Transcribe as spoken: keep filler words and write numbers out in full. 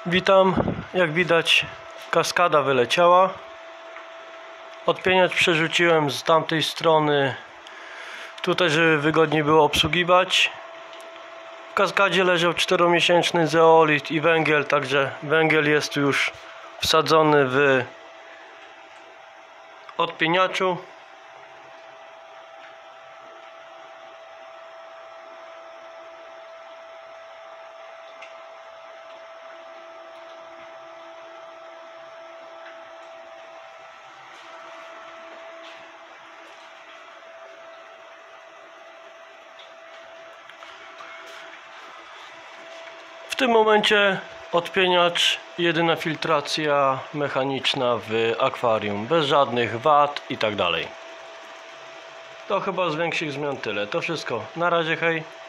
Witam, jak widać kaskada wyleciała. Odpieniacz przerzuciłem z tamtej strony tutaj, żeby wygodniej było obsługiwać. W kaskadzie leżał czteromiesięczny zeolit i węgiel, także węgiel jest już wsadzony w odpieniaczu. W tym momencie odpieniacz, jedyna filtracja mechaniczna w akwarium, bez żadnych wad i tak dalej. To chyba z większych zmian tyle. To wszystko. Na razie, hej.